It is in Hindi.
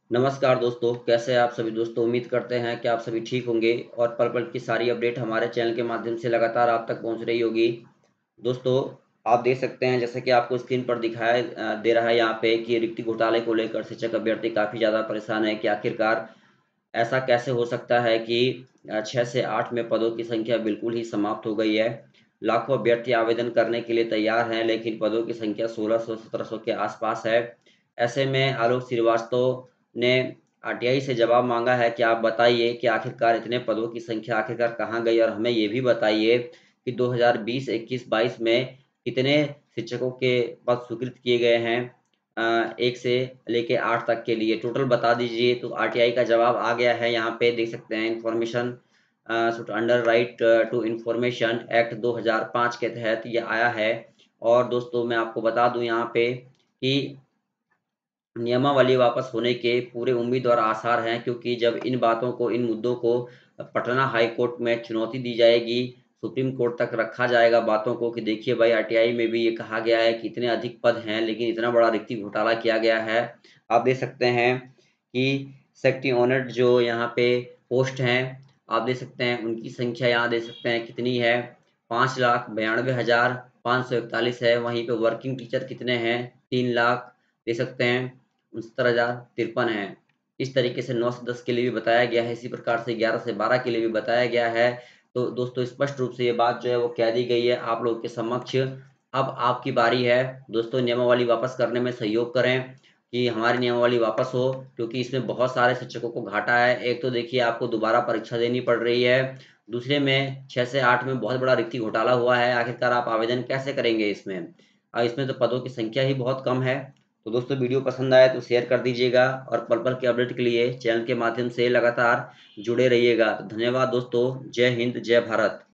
नमस्कार दोस्तों, कैसे हैं आप सभी दोस्तों? उम्मीद करते हैं कि आप सभी ठीक होंगे और पल-पल की सारी अपडेट हमारे चैनल के माध्यम से लगातार आप तक पहुंच रही होगी। दोस्तों, आप देख सकते हैं जैसे कि आपको स्क्रीन पर दिखाया दे रहा है यहाँ पे कि रिक्ति घोटाले को लेकर शिक्षक अभ्यर्थी काफ़ी ज़्यादा परेशान है कि आखिरकार ऐसा कैसे हो सकता है कि 6 से 8 में पदों की संख्या बिल्कुल ही समाप्त हो गई है। लाखों अभ्यर्थी आवेदन करने के लिए तैयार हैं, लेकिन पदों की संख्या 1600-1700 के आसपास है। ऐसे में आलोक श्रीवास्तव ने आरटीआई से जवाब माँगा है कि आप बताइए कि आखिरकार इतने पदों की संख्या आखिरकार कहाँ गई और हमें ये भी बताइए कि 2020, 21, 22 में कितने शिक्षकों के पद स्वीकृत किए गए हैं 1 से लेके 8 तक के लिए टोटल बता दीजिए। तो आरटीआई का जवाब आ गया है, यहाँ पे देख सकते हैं information should under right to information act 2005 के तहत ये आया है। और दोस्तों मैं आपको बता दूँ यहाँ पे कि नियमावली वापस होने के पूरे उम्मीद और आसार हैं, क्योंकि जब इन बातों को, इन मुद्दों को पटना हाई कोर्ट में चुनौती दी जाएगी, सुप्रीम कोर्ट तक रखा जाएगा बातों को कि देखिए भाई आरटीआई में भी ये कहा गया है कि इतने अधिक पद हैं, लेकिन इतना बड़ा रिक्ति घोटाला किया गया है। आप देख सकते हैं कि सेक्रेटरी ऑनर्ड जो यहाँ पे पोस्ट हैं, आप देख सकते हैं उनकी संख्या यहाँ देख सकते हैं कितनी है, 5,92,541 है। वहीं पे वर्किंग टीचर कितने हैं, 3 लाख देख सकते हैं 69,053 है। इस तरीके से 9 से 10 के लिए भी बताया गया है, इसी प्रकार से 11 से 12 के लिए भी बताया गया है। तो दोस्तों स्पष्ट रूप से ये बात जो है वो कह दी गई है आप लोगों के समक्ष। अब आपकी बारी है दोस्तों, नियमावली वापस करने में सहयोग करें कि हमारी नियमावली वापस हो, क्योंकि इसमें बहुत सारे शिक्षकों को घाटा है। एक तो देखिए आपको दोबारा परीक्षा देनी पड़ रही है, दूसरे में 6 से 8 में बहुत बड़ा रिक्ति घोटाला हुआ है। आखिरकार आप आवेदन कैसे करेंगे इसमें? इसमें तो पदों की संख्या ही बहुत कम है। तो दोस्तों वीडियो पसंद आए तो शेयर कर दीजिएगा और पल-पल के अपडेट के लिए चैनल के माध्यम से लगातार जुड़े रहिएगा। तो धन्यवाद दोस्तों। जय हिंद, जय भारत।